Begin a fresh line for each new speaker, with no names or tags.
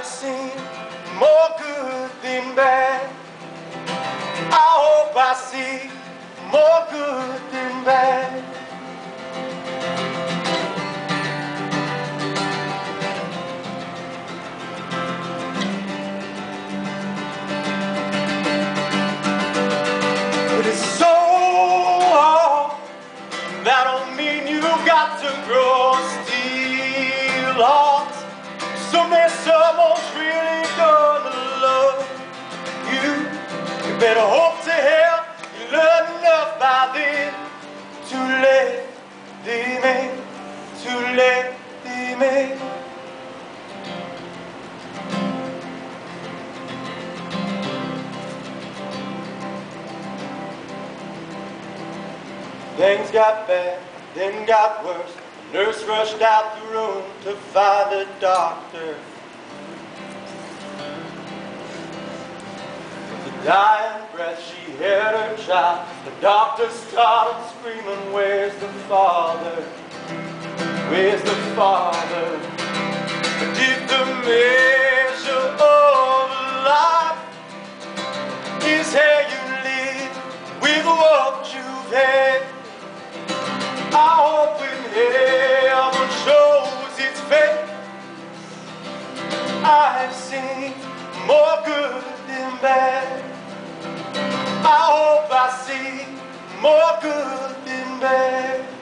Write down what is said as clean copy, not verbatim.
have seen more good than bad. I hope I see more good than bad. But it's so hard. That don't mean you got to grow steel hearts. Someday someone's really gonna love you. You better hope to hell you learn enough by then. Too late, they may. Too late, they may. Things got bad, then got worse. The nurse rushed out the room to find a doctor. With a dying breath, she held her child. The doctor started screaming, "Where's the father? Where's the father? Did the measure of life is how you live with what you've had?" I hope when heaven shows its face, I have seen more good than bad. I hope I see more good than bad.